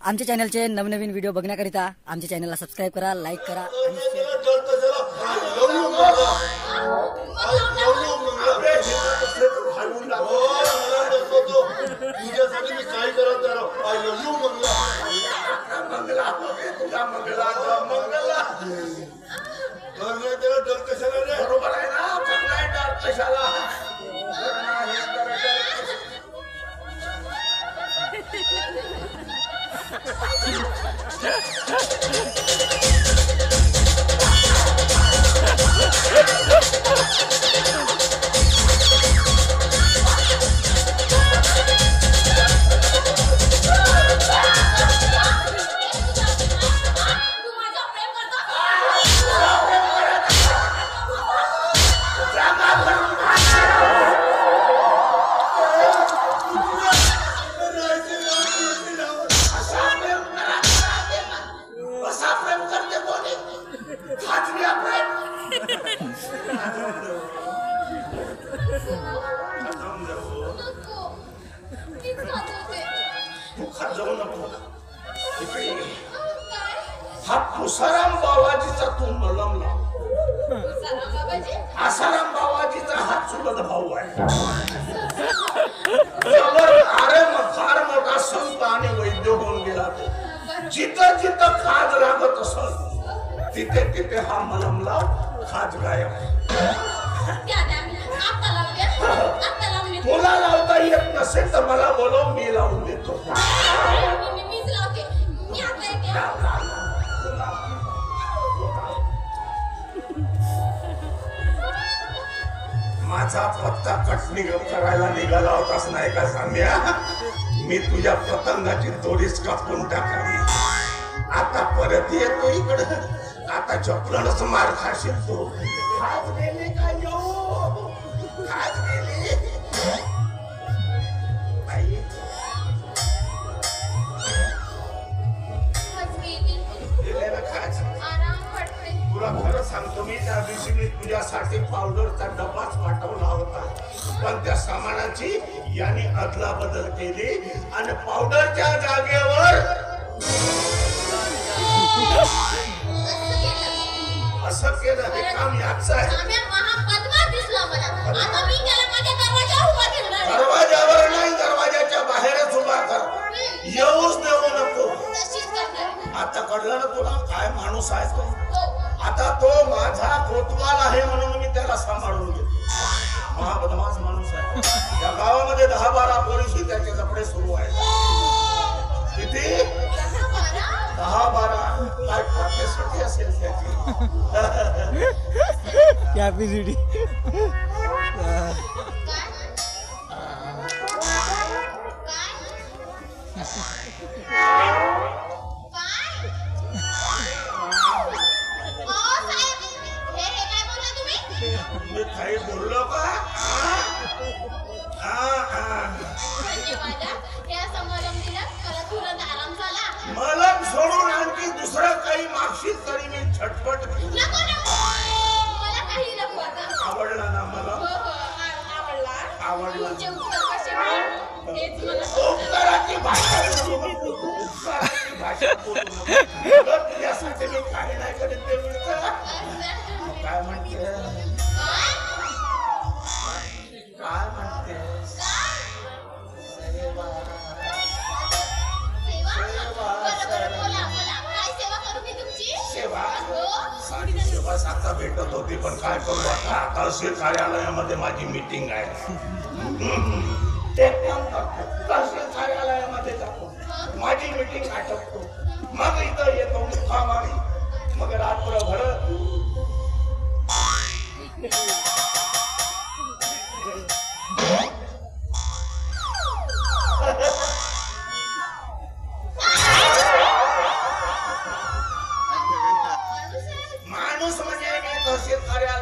आमच्या चॅनलचे नवनवीन व्हिडिओ बघण्याकरिता आमच्या चॅनलला सबस्क्राइब करा, लाईक करा आणि शेअर हा पुसाराम बाबाजीचा तू मलम लाव. आसाराम बाबाजीचा हा चुलत भाऊ आहे. अरे मग फार मोठा संत आणि वैद्य होऊन गेला. जिथं जिथं खाज लागत असत तिथे तिथे हा मलम लाव, खाज गायब. तुला लावता येत नसेल तर मला बोलव, मी लावून देतो. माझा पत्ता कटणी करायला निघाला होतास नाही का साम्या? मी तुझ्या पतंगाची दोरीच कापून टाकली. आता परत येतो इकडं. आता चपलनच मार खाशील तू. खाज गेली का येऊ? खाज गेली तुला खरं सांगतो, मी त्या दिवशी मी तुझ्यासाठी पावडरचा डब्बाच पाठवला होता, पण त्या सामानाची यांनी अदला बदल केली आणि पावडरच्या जागेवर असं केलं. हे काम याच आहे. दरवाजावर नाही, दरवाजाच्या बाहेरच उभा कर. येऊच देऊ नको. आता कळलं ना तुला काय माणूस आहे तो? आता तो माझा कोतवाल आहे म्हणून मी त्याला सांभाळून घेतो. महाबदमाश माणूस आहे. या गावामध्ये 10-12 पोलिसी त्याचे लफडे सुरू आहेत. किती? 10-12. काय कॅपॅसिटी असेल त्याची? कॅपॅसिटी काही बोललो का? मलम सोडून आणखी दुसरं काही मागशील तरी मी झटपट. आवडला ना मला? आवडला. उपकाराची भाषा तुझ्यासाठी मी काही नाही करीत. ते मिळतं काय म्हणते? काय म्हणते? सेवा आता भेटत होती, पण काय करू आता? तहसील कार्यालयामध्ये माझी मीटिंग आहे. तहसील कार्यालयामध्ये जातो, माझी मीटिंग आटपतो, मग इथं येतो मुक्कामारी, मग रात्रभर माणूस म्हणजे तहसील कार्यालय